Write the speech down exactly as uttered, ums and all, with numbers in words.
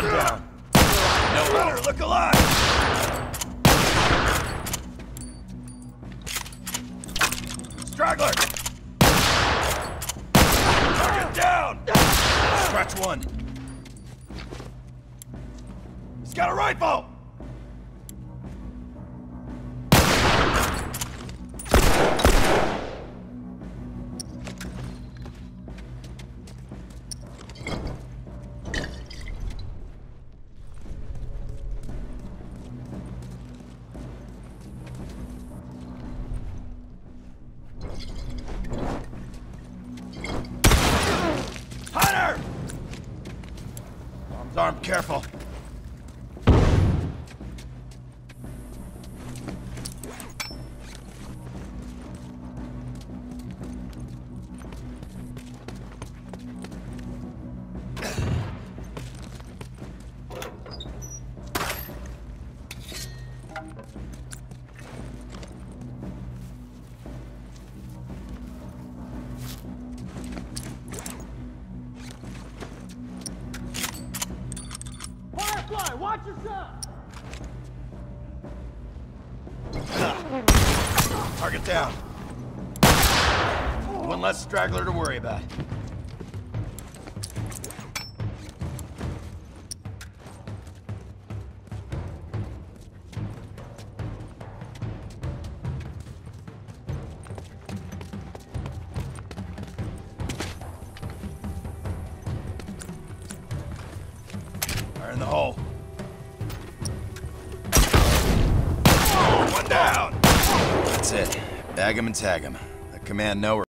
down. No runner, look alive! Straggler! Target down! Scratch one. He's got a rifle! Hunter! Arms armed, careful. Firefly, watch yourself! Target down. One less straggler to worry about. Fire in the hole. One down! That's it. Bag him and tag him. Let command know we're